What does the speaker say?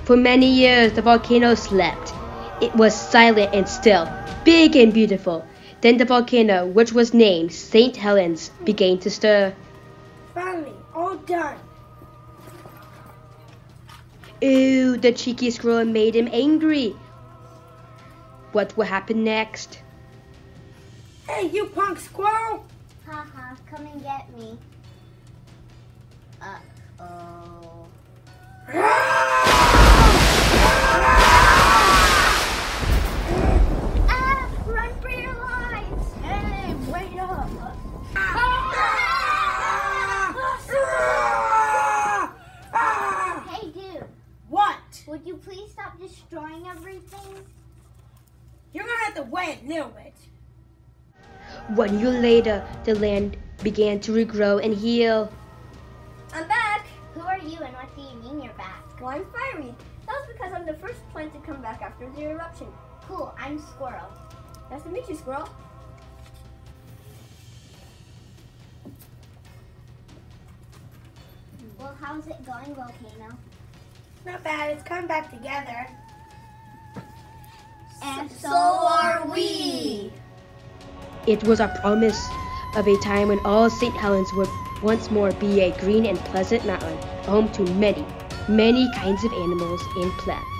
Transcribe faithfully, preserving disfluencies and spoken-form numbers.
For many years, the volcano slept. It was silent and still, big and beautiful. Then the volcano, which was named Saint Helens, began to stir. Finally, all done. Ooh, the cheeky squirrel made him angry. What will happen next? Hey, you punk squirrel! Haha, come and get me. Uh-oh. Ah! Run for your lives! Hey, wait up! Hey, dude. What? Would you please stop destroying everything? You're gonna have to wait a little bit. One year later, the land began to regrow and heal. I'm back! Who are you and what do you mean you're back? Well, I'm fiery. That's because I'm the first plant to come back after the eruption. Cool, I'm Squirrel. Nice to meet you, Squirrel. Well, how's it going, Volcano? Not bad, it's coming back together. And so are we! It was a promise of a time when all Saint Helens would once more be a green and pleasant mountain, home to many, many kinds of animals and plants.